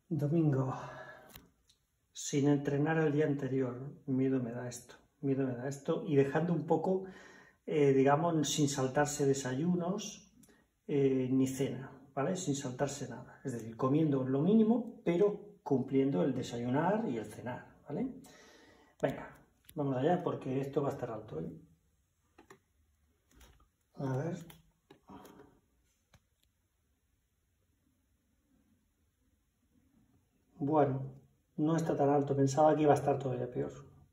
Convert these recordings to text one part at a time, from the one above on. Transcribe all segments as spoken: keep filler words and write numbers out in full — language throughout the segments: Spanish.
Domingo, sin entrenar el día anterior, miedo me da esto, miedo me da esto, y dejando un poco, eh, digamos, sin saltarse desayunos eh, ni cena, ¿vale? Sin saltarse nada, es decir, comiendo lo mínimo, pero cumpliendo el desayunar y el cenar, ¿vale? Venga, vamos allá porque esto va a estar alto, ¿eh? A ver... Bueno, no está tan alto, pensaba que iba a estar todavía peor.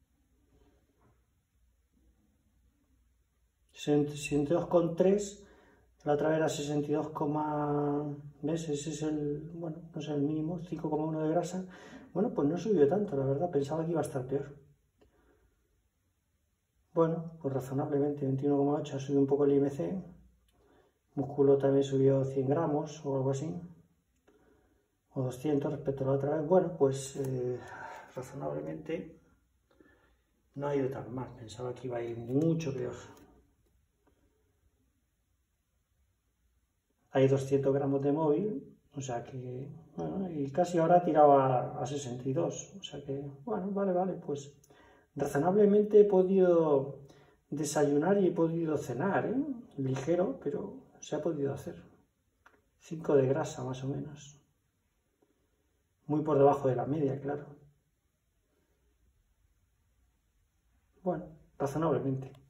sesenta y dos coma tres, la otra vez era sesenta y dos, ¿ves? Ese es el, bueno, no sé, el mínimo, cinco coma uno de grasa. Bueno, pues no subió tanto, la verdad, pensaba que iba a estar peor. Bueno, pues razonablemente, veintiuno coma ocho, ha subido un poco el I M C. Músculo también subió cien gramos o algo así, o doscientos respecto a la otra vez. Bueno, pues eh, razonablemente no ha ido tan mal, pensaba que iba a ir mucho peor. Hay doscientos gramos de móvil, o sea que, bueno, y casi ahora tiraba a sesenta y dos, o sea que, bueno, vale, vale, pues razonablemente he podido desayunar y he podido cenar, ¿eh? Ligero, pero se ha podido hacer. cinco de grasa más o menos. Muy por debajo de la media, claro. Bueno, razonablemente.